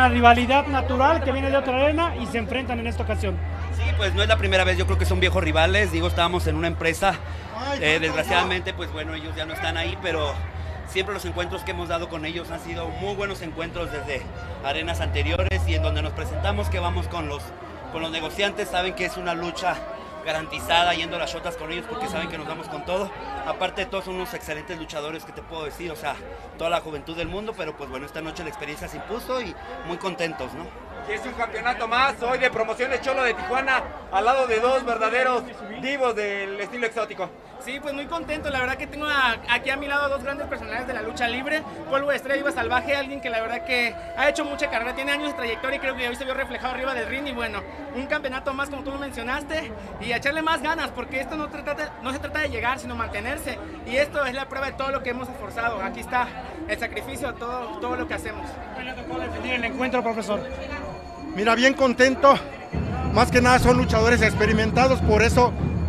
una rivalidad natural que viene de otra arena y se enfrentan en esta ocasión. Sí, pues no es la primera vez, yo creo que son viejos rivales, digo, estábamos en una empresa, desgraciadamente, pues bueno, ellos ya no están ahí, pero siempre los encuentros que hemos dado con ellos han sido muy buenos encuentros desde arenas anteriores y en donde nos presentamos que vamos con los negociantes, saben que es una lucha garantizada yendo a las shotas con ellos porque saben que nos damos con todo. Aparte de todo son unos excelentes luchadores que te puedo decir, o sea, toda la juventud del mundo, pero pues bueno, esta noche la experiencia se impuso y muy contentos, ¿no? Y es un campeonato más hoy de Promociones Cholo de Tijuana al lado de dos verdaderos divos del estilo exótico. Sí, pues muy contento, la verdad que tengo aquí a mi lado a dos grandes personalidades de la lucha libre, Polvo de Estrella y Diva Salvaje, alguien que la verdad que ha hecho mucha carrera, tiene años de trayectoria y creo que hoy se vio reflejado arriba del ring y bueno, un campeonato más como tú lo mencionaste y a echarle más ganas porque esto no se trata de llegar sino mantenerse y esto es la prueba de todo lo que hemos esforzado, aquí está el sacrificio, todo lo que hacemos. ¿Cómo definir el encuentro, profesor? Mira, bien contento, más que nada son luchadores experimentados, por eso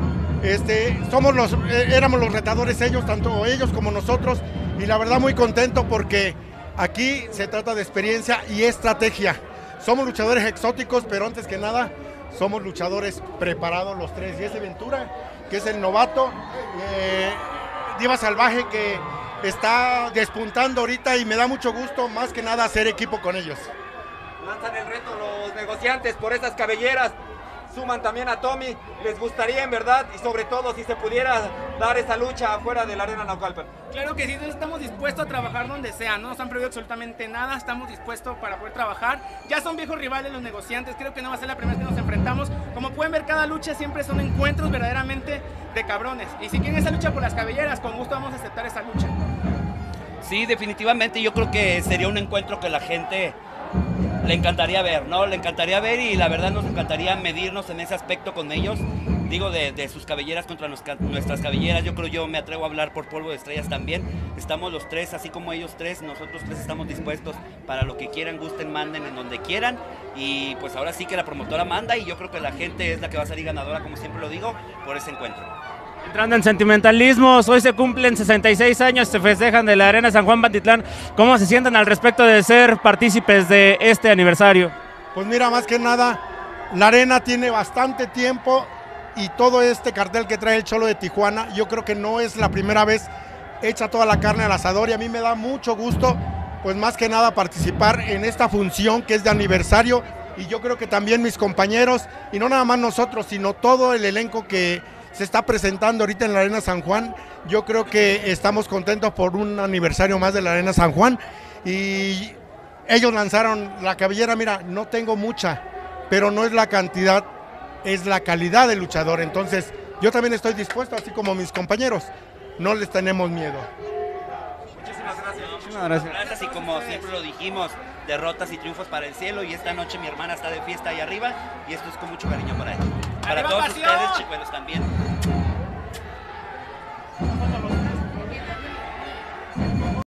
éramos los retadores ellos, tanto ellos como nosotros, y la verdad muy contento porque aquí se trata de experiencia y estrategia. Somos luchadores exóticos, pero antes que nada somos luchadores preparados los tres. Jesse Ventura, que es el novato, Diva Salvaje, que está despuntando ahorita y me da mucho gusto más que nada hacer equipo con ellos. Lanzan el reto los negociantes por esas cabelleras. Suman también a Tommy, les gustaría en verdad y sobre todo si se pudiera dar esa lucha afuera de la arena Naucalpan. Claro que sí, estamos dispuestos a trabajar donde sea, no nos han prohibido absolutamente nada, estamos dispuestos para poder trabajar. Ya son viejos rivales los negociantes, creo que no va a ser la primera vez que nos enfrentamos. Como pueden ver, cada lucha siempre son encuentros verdaderamente de cabrones. Y si quieren esa lucha por las cabelleras, con gusto vamos a aceptar esa lucha. Sí, definitivamente yo creo que sería un encuentro que la gente le encantaría ver, ¿no? Le encantaría ver y la verdad nos encantaría medirnos en ese aspecto con ellos. Digo, de sus cabelleras contra nuestras cabelleras. Yo me atrevo a hablar por Polvo de Estrellas también. Estamos los tres, así como ellos tres, nosotros tres estamos dispuestos para lo que quieran, gusten, manden en donde quieran. Y pues ahora sí que la promotora manda y yo creo que la gente es la que va a salir ganadora, como siempre lo digo, por ese encuentro. Entrando en sentimentalismos, hoy se cumplen 66 años, se festejan de la Arena San Juan Pantitlán. ¿Cómo se sienten al respecto de ser partícipes de este aniversario? Pues mira, más que nada, la arena tiene bastante tiempo y todo este cartel que trae el Cholo de Tijuana, yo creo que no es la primera vez, echa toda la carne al asador y a mí me da mucho gusto, pues más que nada participar en esta función que es de aniversario y yo creo que también mis compañeros, y no nada más nosotros, sino todo el elenco que se está presentando ahorita en la Arena San Juan. Yo creo que estamos contentos por un aniversario más de la Arena San Juan y ellos lanzaron la cabellera, mira, no tengo mucha, pero no es la cantidad, es la calidad del luchador, entonces yo también estoy dispuesto, así como mis compañeros, no les tenemos miedo. Muchísimas gracias. Muchísimas Gracias y como siempre lo dijimos, derrotas y triunfos para el cielo y esta noche mi hermana está de fiesta ahí arriba y esto es con mucho cariño para ella. Para ¡Arriba, todos pasión! ustedes, chicuelos, también.